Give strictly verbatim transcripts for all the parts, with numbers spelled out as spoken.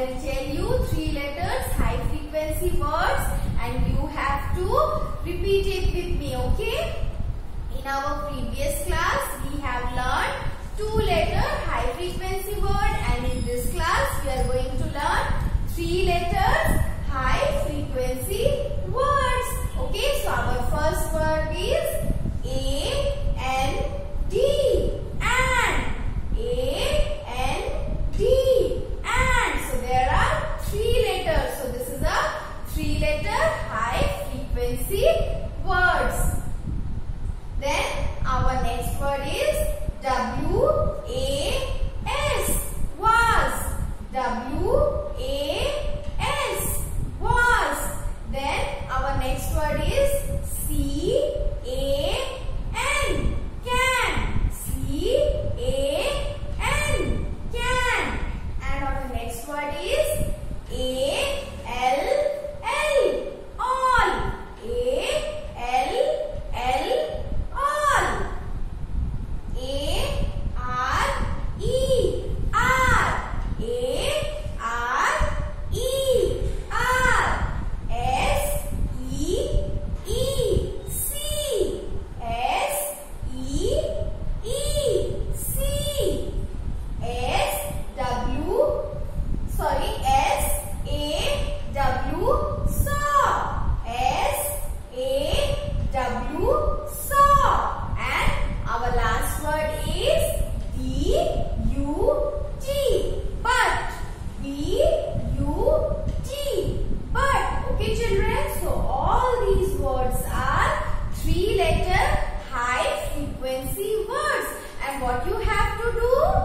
will tell you three letters high frequency words and you have to repeat it with me, okay? In our previous class, we have learned two letter high frequency word, and in this class, we are going to learn three letters high frequency words. Okay, so our first word is A N D. And A N D. And so there are three letters. So this is a three letter high frequency words. Then our next word is W A S. Was. W A S. Was. Then our next word is C A N. Can. C A N. Can. And our next word is A L L. All. A L L. All. A R E. R. A R E. R. S E E. C. S E E. C. S W. Sorry. S A W. Saw. S A W. Saw. And our last word is B U T. But. B U T. But. Okay, children. So all these words are three letter high frequency words. And what you have to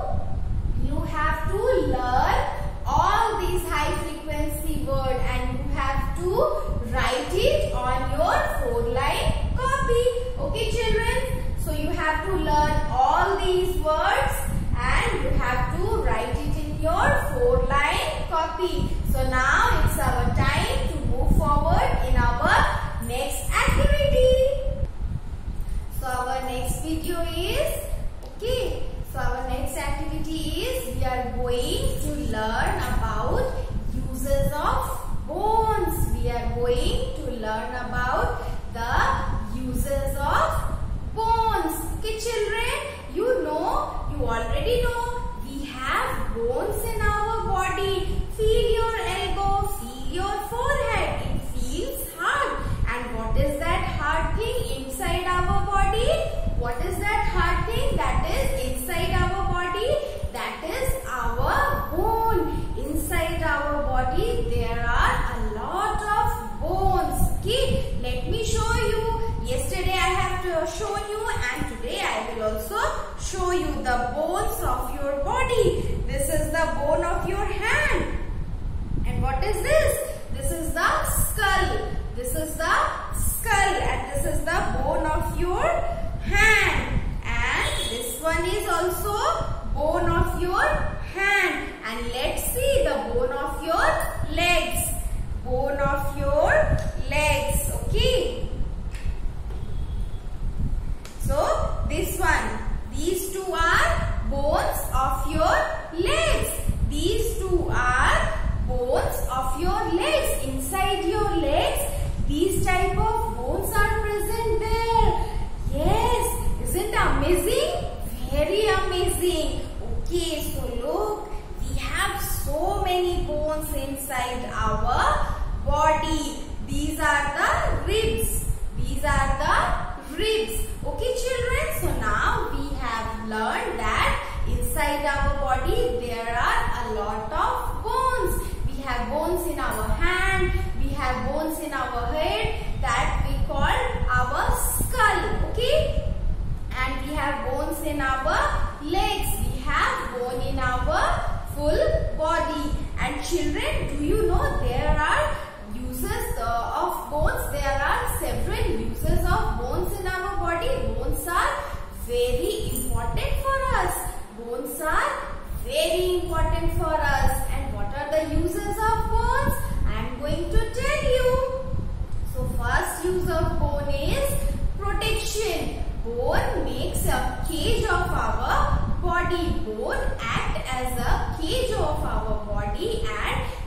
do? You have to learn all these high frequency words and you have to write it on your four line copy. Okay, children. So you have to learn all these words and you have to write it in your four line copy. So now it's our time to move forward in our next activity. So our next video is, okay, so our next activity is we are going to learn about uses of bones. We are going to learn about the uses of bones. Okay, children, you know, you already know we have bones in our body. Feel your elbow, feel your forehead. It feels hard. And what is that hard thing inside our body? What is that hard thing that is inside our body? That is our bone. Inside our body there are a lot of bones. Okay, let me show you. Yesterday I have to show you and today I will also show you the bones of your body. This is the bone of your hand. And what is this? This is the skull. This is the skull and this is the bone of your hand. And this one is also bone of your hand. And let's see the bone of your legs. Bone of your legs. Okay. So this one. These two are bones of your legs. These two are bones of your legs. Inside your legs, these type of bones are present there. Yes, isn't amazing? Very amazing. Okay, so look, we have so many bones inside our body. These are the ribs. These are the ribs. Okay, children, so now we have learned that inside our body there are a lot of bones. We have bones in our hand, we have bones in our head that we call our skull, okay? And we have bones in our legs, we have bone in our full body. And children, do you know there are uses of bones? There are several uses of bones in our body. Bones are very important for us. Bones are very important for us. And what are the uses of bones? I am going to tell you. So first use of bone is protection. Bone makes a cage of our body. Bone act as a cage of our body and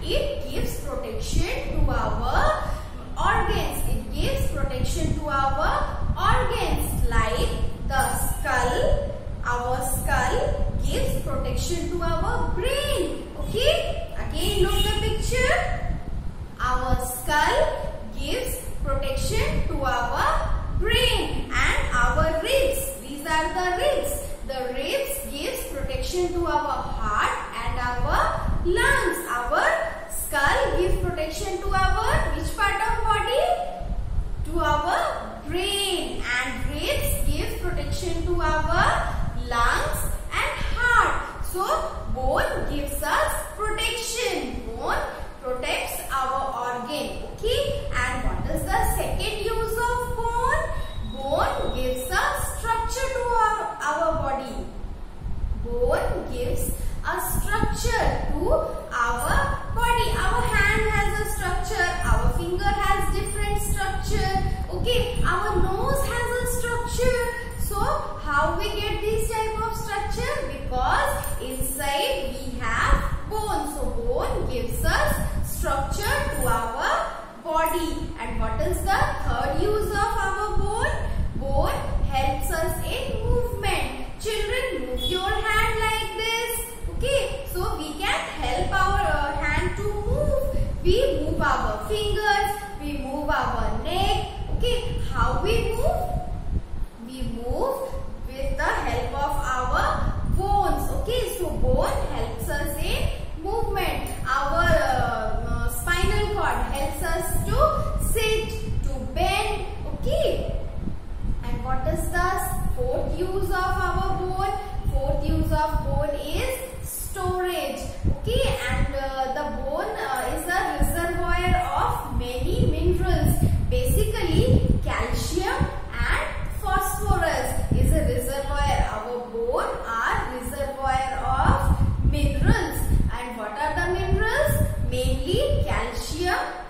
gives us structure to our body. And what is the third use of our bone? Bone helps us in movement. Children, move your hand like this. Okay, so we can help our uh, hand to move. We move our fingers, we move our neck. Okay, how we move? We move with the help of our bones. Okay, so bone helps us in movement. Our uh, uh, spinal cord helps us to sit, to bend. Okay, and what is the fourth use of our bone? Fourth use of bone is storage. Okay, and uh, the bone uh, is a reservoir of many minerals. Basically, calcium and phosphorus is a reservoir. Our bone are reservoir of minerals. And what are the minerals? Mainly calcium